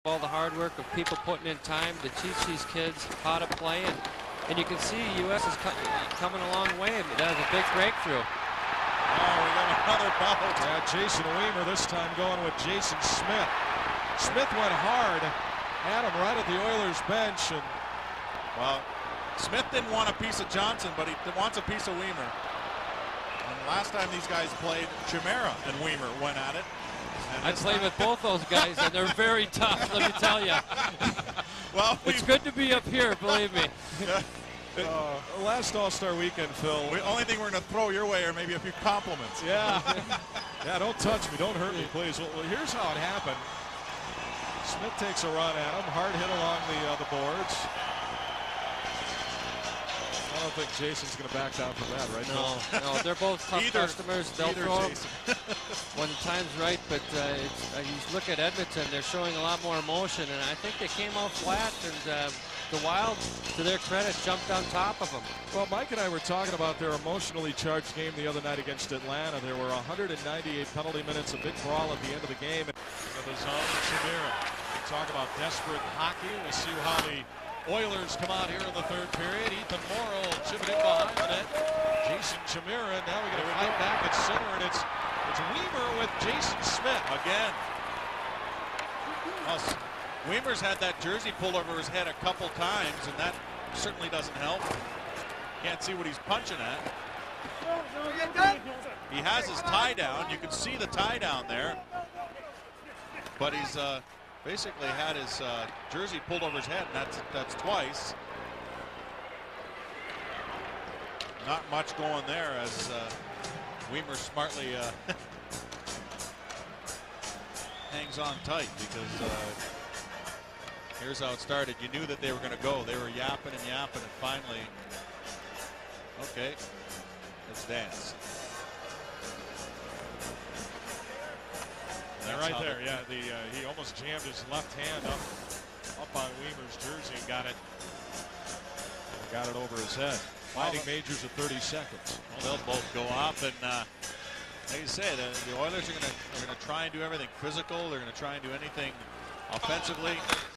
all the hard work of people putting in time to teach these kids how to play, and you can see U.S. is coming a long way. That was a big breakthrough. Oh, we got another foul. Yeah, Jason Weimer this time going with Jason Smith. Smith went hard at him right at the Oilers bench, and well, Smith didn't want a piece of Johnson, but he wants a piece of Weimer. And last time these guys played, Chimera and Weimer went at it. I played with both those guys, and they're very tough, let me tell you. Well, it's good to be up here, believe me. Last All-Star weekend, Phil. The only thing we're going to throw your way are maybe a few compliments. Yeah. Yeah, don't touch me. Don't hurt me, please. Well, here's how it happened. Smith takes a run at him. Hard hit along the boards. I don't think Jason's going to back down from that, right? No, they're both tough customers. They'll throw them when the time's right, but you look at Edmonton, they're showing a lot more emotion, and I think they came out flat, and the Wild, to their credit, jumped on top of them. Well, Mike and I were talking about their emotionally charged game the other night against Atlanta. There were 198 penalty minutes, a big brawl at the end of the game. The zone, Chimera. We talk about desperate hockey. We'll see how the Oilers come out here in the third period. Ethan Morrow chipping in behind the net. Jason Chimera. Now we got to fight back at center, and it's Weimer with Jason Smith again. Well, Weimer's had that jersey pulled over his head a couple times, and that certainly doesn't help. Can't see what he's punching at. He has his tie down. You can see the tie down there, but he's basically had his jersey pulled over his head, and that's twice. Not much going there as Weimer smartly hangs on tight, because here's how it started. You knew that they were going to go. They were yapping and yapping, and finally, okay, let's dance. Right there, yeah. He almost jammed his left hand up on Weimer's jersey and got it over his head. Fighting majors at 30 seconds. Well, they'll both go off, and like you say, the Oilers are going to try and do everything physical. They're going to try and do anything offensively.